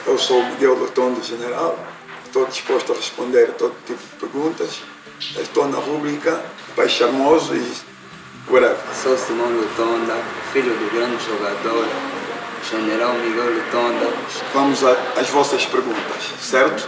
Eu sou o Miguel Lutondo, general. Estou disposto a responder a todo tipo de perguntas. Estou na rubrica Pai Charmoso e whatever. Sou Simão Lutonda, filho do grande jogador, general Miguel Lutonda. Vamos às vossas perguntas, certo?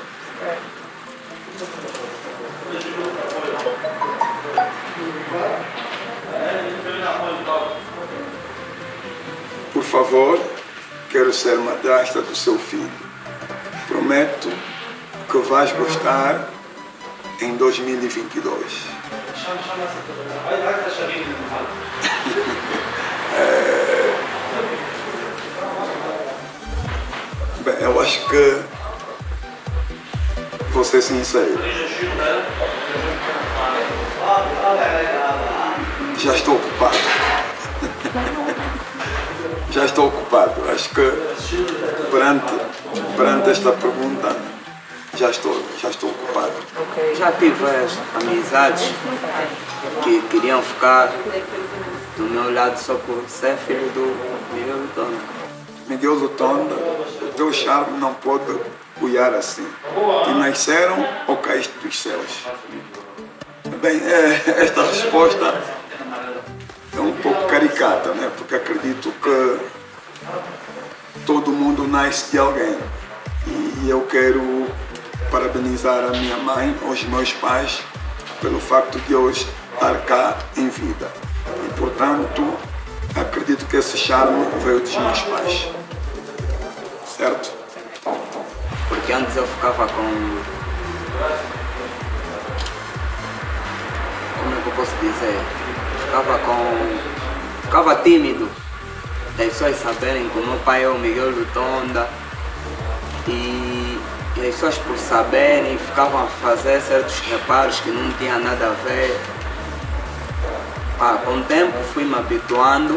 Por favor, quero ser madrasta do seu filho. Prometo que vais gostar em 2022. Bem, eu acho que vou ser sincero. Já estou ocupado. Já estou ocupado. Acho que perante esta pergunta já estou ocupado. Já tive as amizades que queriam ficar do meu lado só por ser filho do Miguel Lutonda. Miguel Lutonda, o teu charme não pode olhar assim. Que nasceram ou caíste dos céus? Bem, esta resposta é um pouco caricata, né? Porque acredito que todo mundo nasce de alguém. E eu quero parabenizar a minha mãe, os meus pais, pelo facto de eu estar cá em vida. E, portanto, acredito que esse charme veio dos meus pais. Certo? Porque antes eu ficava com... Como é que eu posso dizer? Ficava tímido das pessoas saberem que o meu pai é o Miguel Lutonda e as pessoas por saberem ficavam a fazer certos reparos que não tinha nada a ver. Com o tempo fui me habituando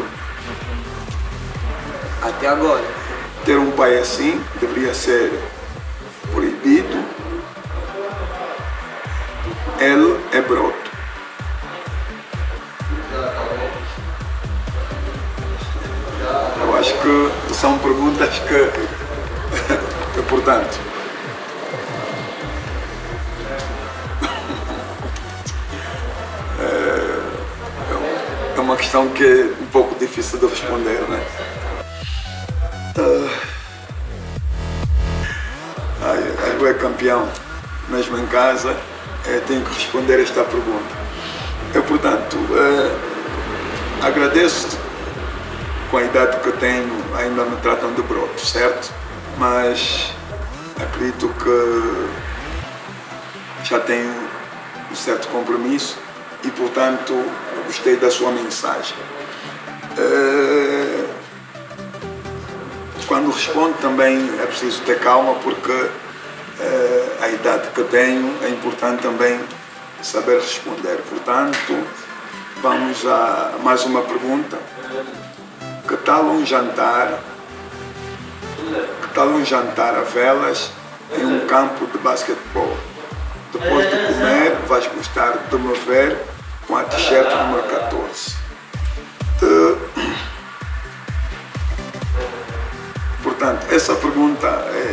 até agora. Ter um pai assim deveria ser proibido. Ele é broto. Eu acho que são perguntas que portanto, é uma questão que é um pouco difícil de responder, né? Eu é campeão, mesmo em casa, tenho que responder esta pergunta. Eu, portanto, agradeço-te. Com a idade que eu tenho, ainda me tratam de broto, certo? Mas acredito que já tenho um certo compromisso e, portanto, gostei da sua mensagem. Quando respondo também é preciso ter calma, porque a idade que eu tenho é importante também saber responder. Portanto, vamos a mais uma pergunta. Que tal um jantar a velas em um campo de basquetebol? Depois de comer, vais gostar de me ver com a t-shirt número 14. Portanto, essa pergunta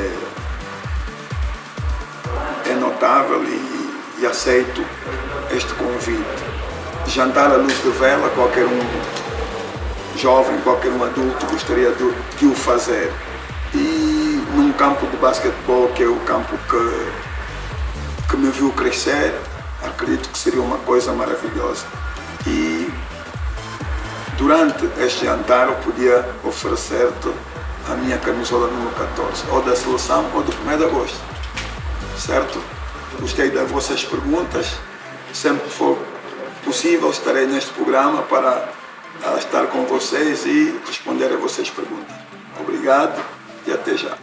é notável e aceito este convite. Jantar à luz de vela, qualquer um jovem, qualquer um adulto gostaria de o fazer. E num campo de basquetebol, que é o campo que me viu crescer, acredito que seria uma coisa maravilhosa. E durante este jantar eu podia oferecer-te a minha camisola número 14, ou da seleção ou do 1º de agosto. Certo? Gostei das vossas perguntas. Sempre que for possível estarei neste programa para estar com vocês e responder a vossas perguntas. Obrigado e até já.